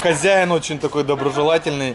Хозяин очень такой доброжелательный.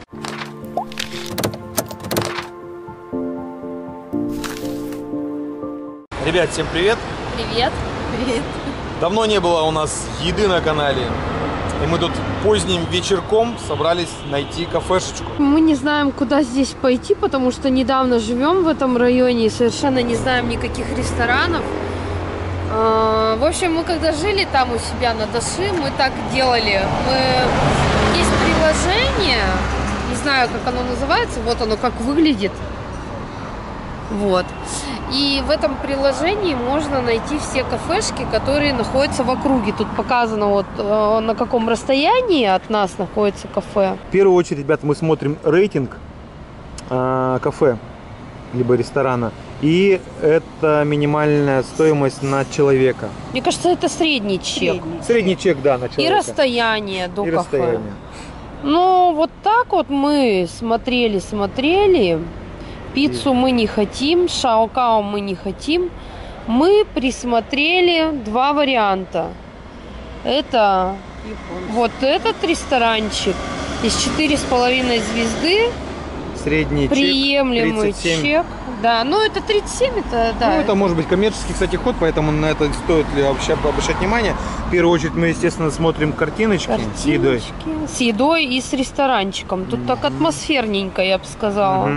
Ребят, всем привет! Привет! Привет! Давно не было у нас еды на канале. И мы тут поздним вечерком собрались найти кафешечку. Мы не знаем, куда здесь пойти, потому что недавно живем в этом районе и совершенно не знаем никаких ресторанов. В общем, мы когда жили там у себя на Даши, мы так делали. Есть приложение, не знаю, как оно называется, вот оно как выглядит. Вот. И в этом приложении можно найти все кафешки, которые находятся в округе. Тут показано, вот на каком расстоянии от нас находится кафе. В первую очередь, ребята, мы смотрим рейтинг кафе, либо ресторана. И это минимальная стоимость на человека. Мне кажется, это средний чек. Средний чек, да, на человека. И расстояние до кафе. Расстояние. Ну, вот так вот мы смотрели. Пиццу мы не хотим, шаокао мы не хотим. Мы присмотрели два варианта. Это вот этот ресторанчик из 4,5 звезды. Средний приемлемый чек 37. чек. Да, ну это 37, это да. Ну, это может быть коммерческий, кстати, ход, поэтому на это стоит ли вообще обращать внимание. В первую очередь мы, естественно, смотрим картиночки с едой. С едой и с ресторанчиком. Тут так атмосферненько, я бы сказала.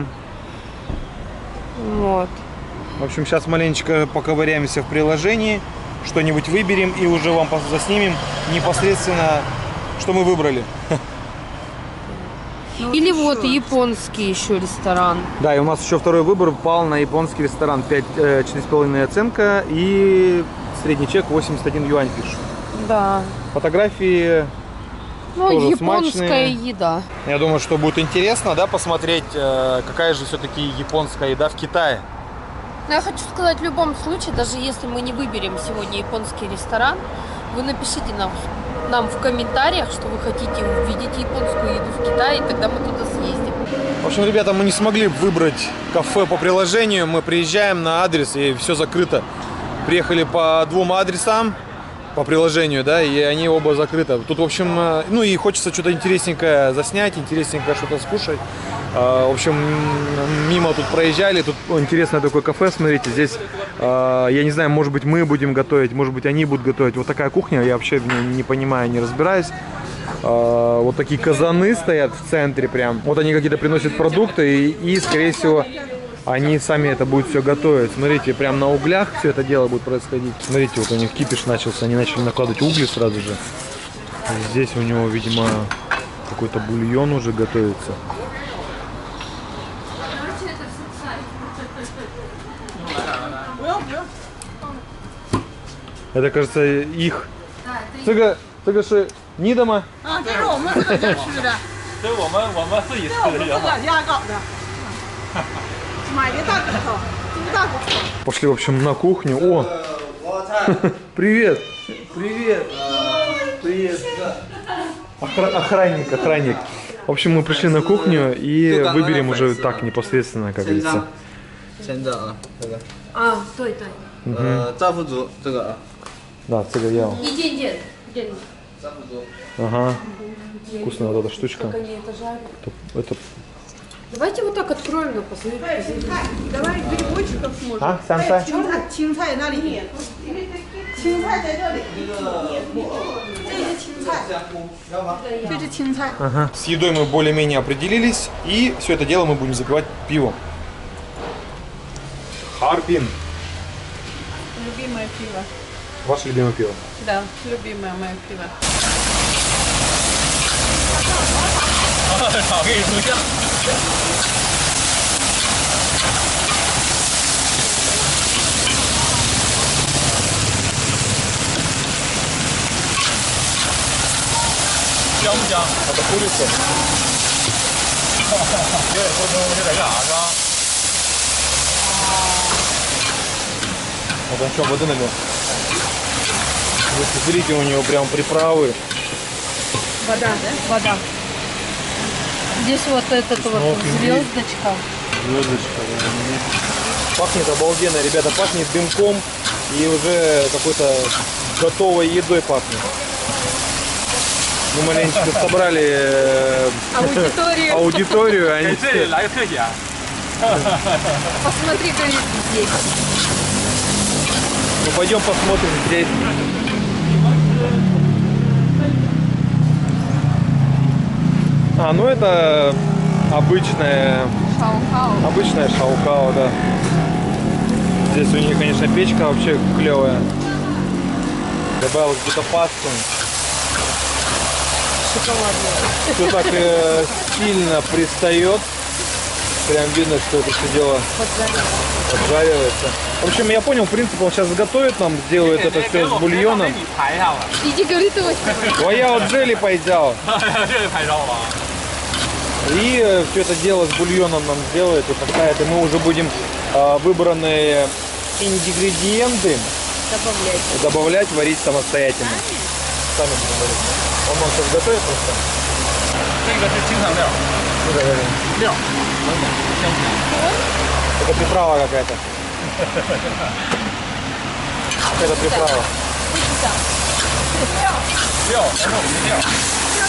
Вот. В общем, сейчас маленечко поковыряемся в приложении, что-нибудь выберем и уже вам заснимем непосредственно, что мы выбрали. Или вот японский еще ресторан. Да, и у нас еще второй выбор пал на японский ресторан. 4,5 оценка и средний чек 81 юань пишет. Да. Фотографии тоже японская смачные. еда. Я думаю, что будет интересно, да, посмотреть, какая же все-таки японская еда в Китае. Я хочу сказать, в любом случае, даже если мы не выберем сегодня японский ресторан, вы напишите нам в комментариях, что вы хотите увидеть японскую еду в Китае, и тогда мы туда съездим. В общем, ребята, мы не смогли выбрать кафе по приложению. Мы приезжаем на адрес, и все закрыто. Приехали по двум адресам по приложению, да, и они оба закрыты. Тут, в общем, ну и хочется что-то интересненькое заснять, интересненькое что-то скушать. В общем, мимо тут проезжали, тут интересное такое кафе, смотрите, здесь, я не знаю, может быть, мы будем готовить, может быть, они будут готовить. Вот такая кухня, я вообще не понимаю, не разбираюсь. Вот такие казаны стоят в центре прям. Вот они какие-то приносят продукты, и скорее всего, они сами это будут все готовить. Смотрите, прям на углях все это дело будет происходить. Смотрите, вот у них кипиш начался, они начали накладывать угли сразу же. Здесь у него, видимо, какой-то бульон уже готовится. Это, кажется, их. Это是你的吗？ 这是我们自己吃的。 这我们自己吃的也好。 自家搞的。买的大骨头，猪大骨头。 Пошли, в общем, на кухню. О! Привет! Привет! Привет! Охранник. В общем, мы пришли на кухню и выберем уже так непосредственно, как говорится. 先这啊，这个。 对。 赵福竹这个啊。 Да, это я. 一件件。 赵福竹。 Ага. Вкусная вот эта штучка. Как они это жарят. Это... Давайте вот так откроем, но посмотрим. Давай грибочков можно. А, сам-сам. 青菜那里。青菜在这里。这是青菜。这是青菜。 Ага. С едой мы более-менее определились, и все это дело мы будем запивать пивом. Харбин. Любимое пиво. Ваше любимое пиво? Да, любимое мое пиво. 好，给你录像。香不香？ Это курица. 有点说成有点辣是吧？ Вот он что, воды налил. Вы смотрите, у него прям приправы. Вода, да? Вода. Здесь вот этот вот звездочка. Звездочка. Пахнет обалденно, ребята, пахнет дымком и уже какой-то готовой едой пахнет. Мы маленечко собрали аудиторию. Они... 给这里来个特写。 Посмотри, говорит, здесь. Ну пойдем посмотрим здесь. А, ну это обычная шаукао, да. Здесь у них, конечно, печка вообще клевая. Добавил где-то пасту. Шоколадная. Все так сильно пристает. Прям видно, что это все дело поджаривается. В общем, я понял принцип, он сейчас готовит нам, сделает это все с бульоном. Иди, говорит, его снимай. А я вот джели пойдял. И все это дело с бульоном нам сделает и поставит. И мы уже будем выбранные ингредиенты добавлять, варить самостоятельно. Сами будем варить. Он нам сейчас готовит просто. 这个是清汤料，料，香甜。 Это приправа какая-то. Это приправа. 料，这是我们的料。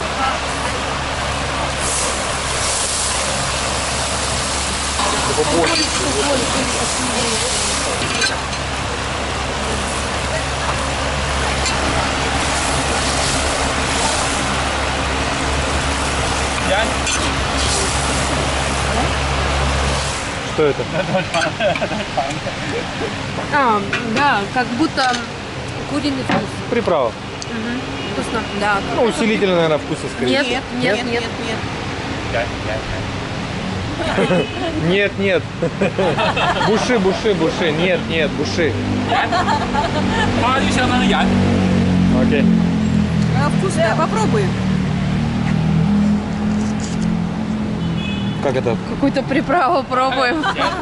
Что это? А, да, как будто куриный вкус. Приправа. Вкусно. Да. Ну, усилитель, наверное, вкуса скорее. Нет, нет, нет. Нет, нет. Буши, буши, буши. Нет, нет, буши. 它就相当于盐。 Окей. Вкусно, попробуй. Как это? Какую-то приправу пробуем.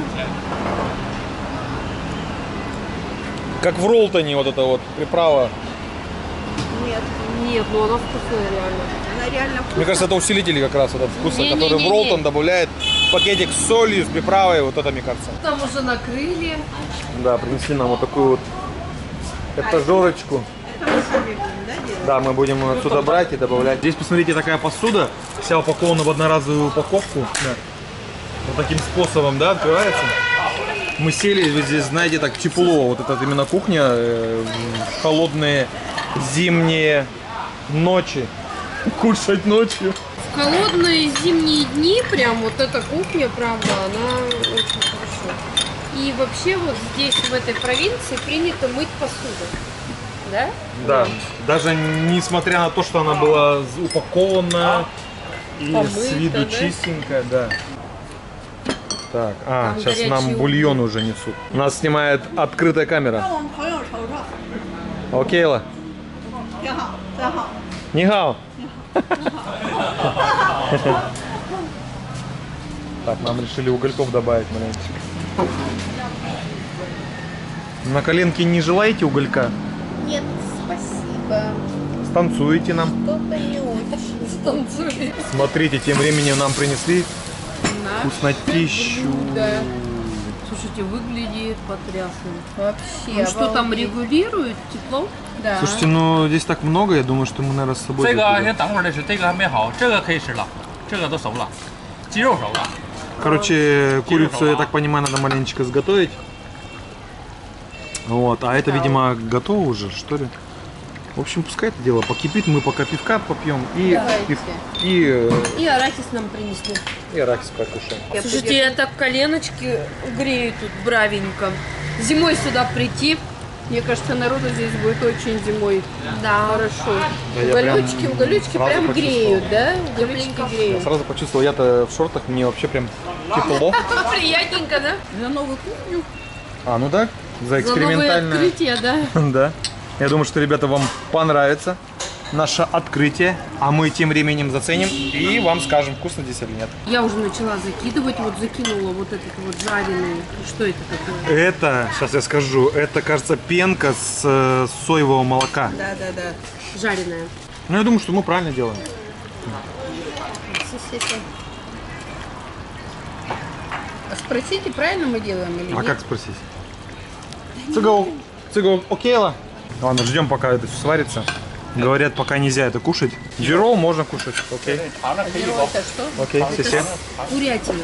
Как в Ролтоне вот эта вот приправа. Нет, Нет, ну она вкусная реально. она реально вкусная. Мне кажется, это усилитель как раз этот вкуса, Не-не-не-не. который в Ролтон добавляет пакетик с солью, с приправой. Вот это, мне кажется. Там уже накрыли. Да, принесли нам вот такую вот этажерочку. Это мы сами будем, да, делать? Да, мы будем отсюда брать и добавлять. Здесь, посмотрите, такая посуда, вся упакована в одноразовую упаковку. Да. Вот таким способом, да, открывается. Мы сели, вы здесь, знаете, так тепло. Вот это именно кухня, в холодные зимние ночи. Кушать ночью. В холодные зимние дни прям вот эта кухня, правда, она очень хорошо. И вообще вот здесь, в этой провинции, принято мыть посуду. Да? Да. Даже несмотря на то, что она была упакована и Помыта, с виду да? чистенькая, да. Так, Там сейчас горячий нам уголь. бульон уже несут. Нас снимает открытая камера. 让我们朋友瞅瞅， Окей, ла. 挺好，真好。 Нихао. Так, нам решили угольков добавить маленечко. На коленке не желаете уголька? Нет, спасибо. Станцуете нам. Что-то не очень. Станцует. Смотрите, тем временем нам принесли вкуснотищу. Да. Слушайте, выглядит потрясно. Вообще. Ну что там регулирует тепло? Да. Слушайте, ну здесь так много, я думаю, что мы, наверное, с собой 这个 заберем. 先等会儿再吃，这个还没好，这个可以吃了，这个都熟了，鸡肉熟了。 Короче, курицу, я так понимаю, надо маленечко изготовить. Вот, а это, видимо, готово уже, что ли? В общем, пускай это дело покипит, мы пока пивка попьем и, Давайте. И арахис нам принесли. и арахис покушаем. Слушайте, я так коленочки грею тут бравенько. Зимой сюда прийти. Мне кажется, народу здесь будет очень зимой. Да. Хорошо. Да, я прям Уголечки сразу прям почувствовал. греют, да? Уголечки Я греют. сразу почувствовал, я-то в шортах, мне вообще прям тепло. Приятненько, да? За новую кухню. А, ну да, за За новые экспериментальное. открытия, да? Да. Я думаю, что, ребята, вам понравится наше открытие, а мы тем временем заценим и вам скажем, вкусно здесь или нет. Я уже начала закидывать, вот закинула вот этот вот жареный. Что это такое? Это, сейчас я скажу, это, кажется, пенка с соевого молока. Да, да, да. Жареная. Ну, я думаю, что мы правильно делаем. А спросите, правильно мы делаем или А нет? как спросить? Цыгал, окейла? Ладно, ждем, пока это все сварится. Говорят, пока нельзя это кушать. Джироу можно кушать, окей. Это что? Окей, все. Курятина.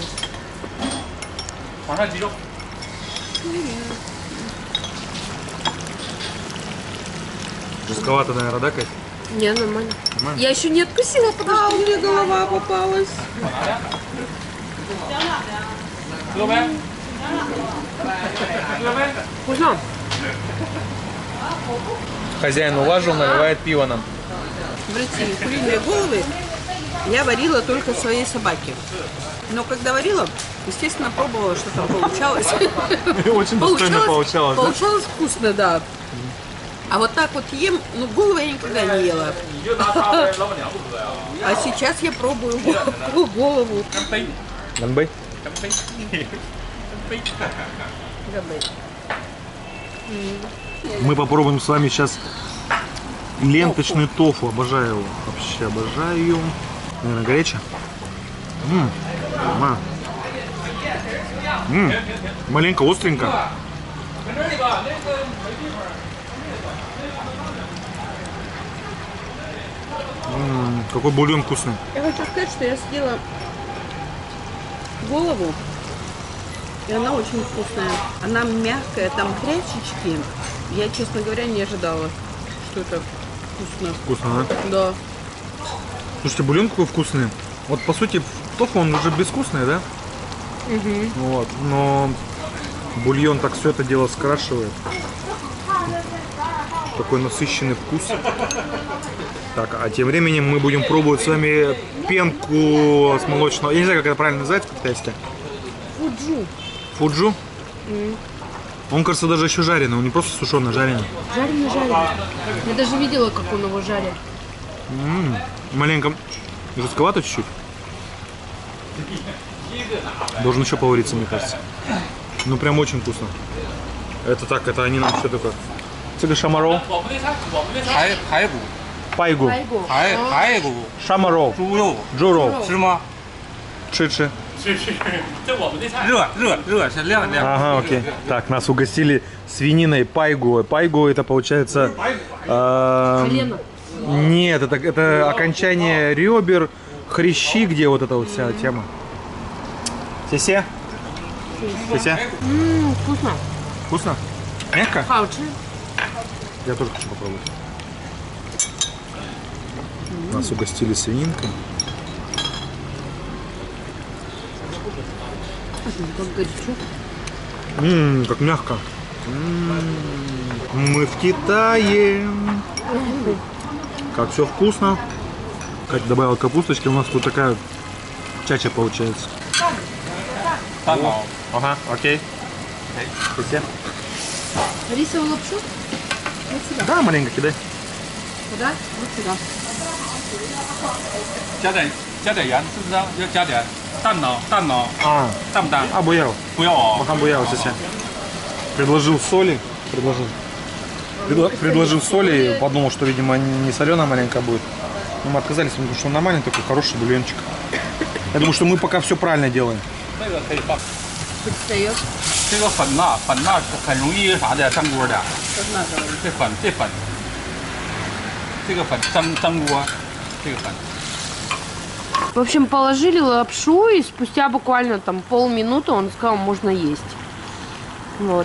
Жестковато, наверное, да, Кать? Не, нормально. Я еще не откусила, потому что мне голова попалась. Вкусно. Хозяин улажил, наливает пиво нам. Смотрите, куриные головы я варила только своей собаке. Но когда варила, естественно, пробовала, что там получалось. Очень достойно получалось, да? Получалось вкусно, да. А вот так вот ем, ну голову я никогда не ела. А сейчас я пробую голову. Ганбэй? Мы попробуем с вами сейчас ленточный тофу. Обожаю его. Вообще обожаю. Наверное, горячее. Маленько остренько. Какой бульон вкусный. Я хочу сказать, что я съела голову, и она очень вкусная. Она мягкая, там хрящички. Я, честно говоря, не ожидала, что это вкусно. Вкусно, да? Да. Слушайте, бульон какой вкусный. Вот по сути тофу он уже безвкусный, да? Вот. Но бульон так все это дело скрашивает. Такой насыщенный вкус. Так, а тем временем мы будем пробовать с вами пенку с молочного. Я не знаю, как это правильно называется по-китайски. Фуджу. Фуджу? Он, кажется, даже еще жареный, он не просто сушеный, а жареный. Жареный. Я даже видела, как он его жарит. Маленько жестковато чуть-чуть. Должен еще повариться, мне кажется. Ну, прям очень вкусно. Это так, это они нам что такое? Это шамароу? Пайгу. Пайгу. Шамароу. Джуроу. Чичи. 热是亮亮。 Ага, окей. Так, нас угостили свининой пайгу. Пайгу это получается... Колено. Нет, это окончание ребер, хрящи, где вот эта вот вся тема. Сесе? Сесе? Вкусно. Вкусно? Мягко? Хаучи. Я тоже хочу попробовать. Нас угостили свининкой. Как горячо. Как мягко. Мы в Китае. Как все вкусно. Катя добавила капусточки. У нас тут такая чача получается. Ага, окей. Все. Рисовую лапшу? Вот сюда. Да, маленько кидай. Куда? Вот сюда. 加点盐，是不是？要加点蛋呢？蛋呢？ А, 淡不淡？ буял. 不要啊。 Махан буял сейчас. Предложил соли. Предложил соли. Подумал, что, видимо, не соленая маленькая будет. Но мы отказались, потому что он нормальный такой, хороший бульончик. Я думаю, что мы пока все правильно делаем. 这个可以放。 Предстает. 这个粉呐，很容易啥的粘锅的。这粉，这个粉粘锅，这个粉。 В общем, положили лапшу, и спустя буквально там полминуты он сказал, можно есть. Вот.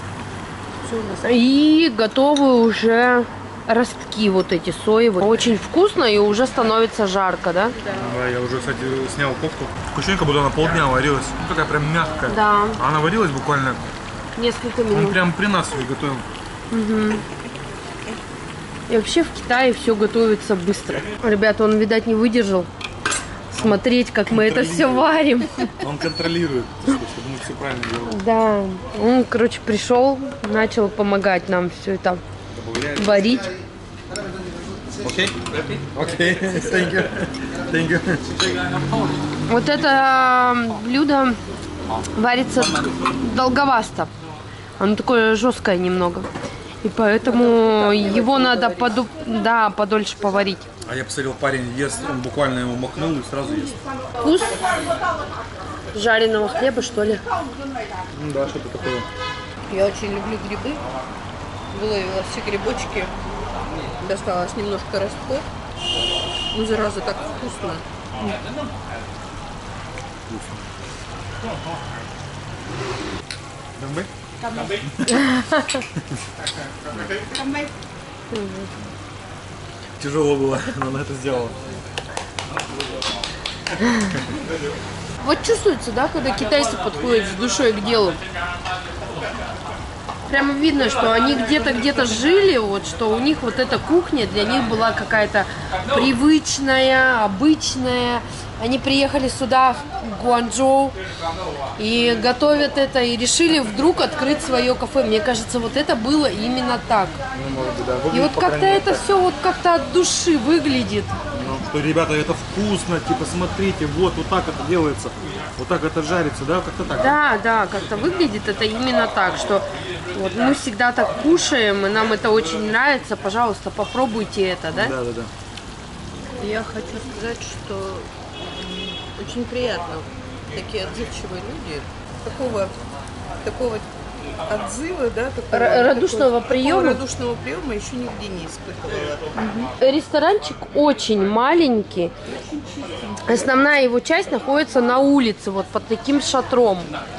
И готовы уже ростки вот эти соевые. Очень вкусно и уже становится жарко, да? Да, я уже, кстати, снял кофту. Ощущение, будто она полдня варилась. Ну, такая прям мягкая. Да. А она варилась буквально. Несколько Он минут. прям при нас ее готовил. И вообще в Китае все готовится быстро. Ребята, он, видать, не выдержал смотреть, как мы это все варим. Он контролирует, чтобы мы все правильно делали. Да. Он, короче, пришел, начал помогать нам все это варить. Окей? Окей. Thank you. Thank you. Вот это блюдо варится долговасто. Оно такое жесткое немного. И поэтому его надо подольше поварить. А я посмотрел, парень ест, он буквально его макнул и сразу ест. Вкус жареного хлеба, что ли? Ну да, что-то такое. Я очень люблю грибы. Выловила все грибочки. Досталось немножко ростов. Ну, зараза, так вкусно. Тяжело было, но она это сделала. Вот чувствуется, да, когда китайцы подходят с душой к делу. Прямо видно, что они где-то жили, вот, что у них вот эта кухня для них была какая-то привычная, обычная. Они приехали сюда, в Гуанчжоу, и готовят это, и решили вдруг открыть свое кафе. Мне кажется, вот это было именно так. Ну, может быть, да. И Выглядит, вот по как-то крайней это мере, все вот как-то от души выглядит. ну, что, ребята, это вкусно, типа, смотрите, вот так это делается, вот так это жарится, да, как-то так. Да, как-то выглядит это именно так, что вот мы всегда так кушаем, и нам это очень нравится. Пожалуйста, попробуйте это, да? Да. Я хочу сказать, что очень приятно. Такие отзывчивые люди. Такого отзыва, да, Радушного приема. Такого радушного приема еще нигде не испытывала. Ресторанчик очень маленький. Основная его часть находится на улице, вот под таким шатром.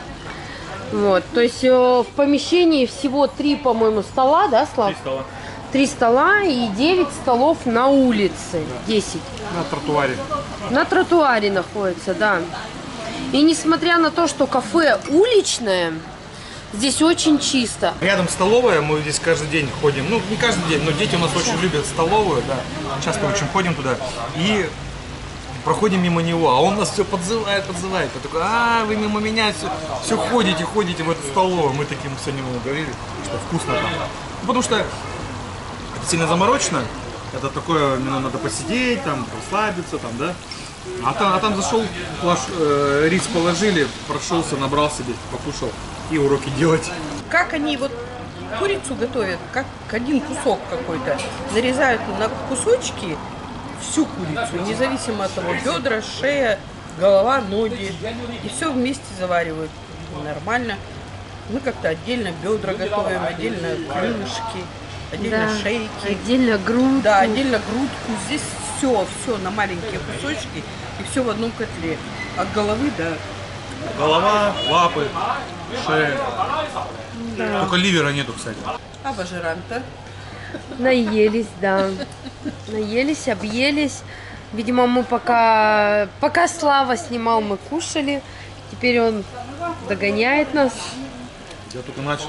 Вот, то есть в помещении всего 3, по-моему, стола, да, Слав? 3 стола. 3 стола и 9 столов на улице. 10. На тротуаре. На тротуаре находится, да. И несмотря на то, что кафе уличное, здесь очень чисто. Рядом столовая, мы здесь каждый день ходим. Ну, не каждый день, но дети у нас очень любят столовую, да. Часто очень ходим туда. И проходим мимо него, а он нас все подзывает. Я такой, вы мимо меня все ходите в эту столовую. Мы таким сегодня говорили, что вкусно там. Ну, потому что это сильно заморочено. Это такое, надо посидеть, там, расслабиться, там, да. А там зашел, рис положили, прошелся, набрал себе, покушал и уроки делать. Как они вот курицу готовят, как один кусок какой-то, нарезают на кусочки всю курицу, независимо от того, бедра, шея, голова, ноги, и все вместе заваривают. Нормально. Мы как-то отдельно бедра готовим, отдельно крылышки, отдельно шейки. Отдельно грудку. Да, отдельно грудку. Здесь все на маленькие кусочки и все в одном котле. От головы до... Голова, лапы, шея. Только ливера нету, кстати. А бажеранта? Наелись, да. Наелись, объелись. Видимо, мы пока Слава снимал, мы кушали. Теперь он догоняет нас. Я только начал.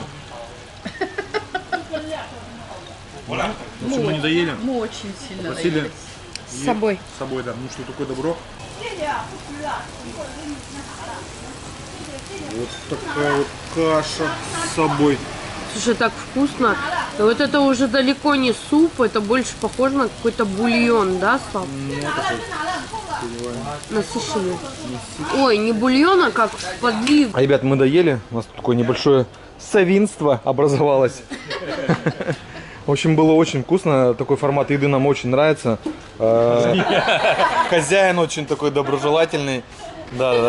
Мы не доели. Мы очень сильно Просили наелись. С собой. С собой, да. Ну что такое добро. Вот такая вот каша с собой. Слушай, так вкусно. И вот это уже далеко не суп, это больше похоже на какой-то бульон, да, Слав? Насыщенный. Ой, не бульон, а как подлив. А, ребят, мы доели. У нас тут такое небольшое совинство образовалось. В общем, было очень вкусно. Такой формат еды нам очень нравится. Хозяин очень такой доброжелательный. Да.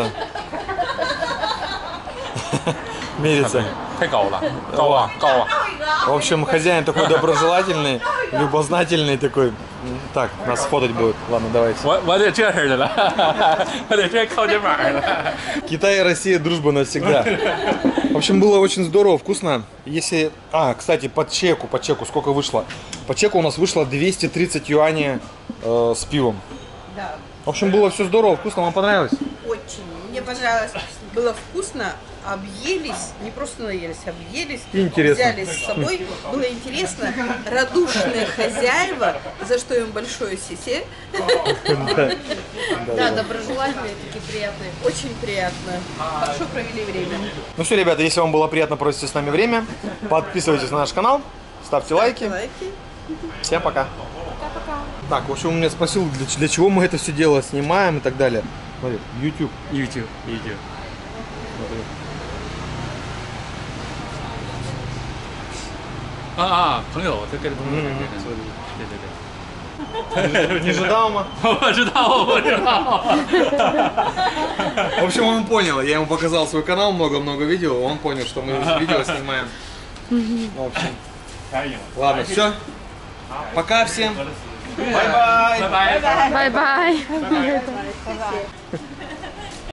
Мерится. В общем, хозяин такой доброжелательный, любознательный такой. Так, нас фотать будут. Ладно, давайте. Китай и Россия, дружба навсегда. В общем, было очень здорово, вкусно. Если... кстати, по чеку сколько вышло? По чеку у нас вышло 230 юаней с пивом. Да. В общем, было все здорово, вкусно. Вам понравилось? Очень. Мне понравилось. Было вкусно. Объелись, не просто наелись, объелись, интересно. взяли с собой. Было интересно. Радушные хозяева, за что им большое сисе. Да, доброжелательные, такие приятные. Очень приятно. Хорошо провели время. Ну все, ребята, если вам было приятно провести с нами время, подписывайтесь на наш канал, ставьте лайки. Лайки. Всем пока. Так, в общем, он меня спросил, для чего мы это все дело снимаем и так далее. Смотри, YouTube. YouTube. Смотри. Не ожидал, ма? В общем, он понял. Я ему показал свой канал, много-много видео. Он понял, что мы видео снимаем. В общем. Ладно, все. Пока всем. Бай-бай. Бай-бай.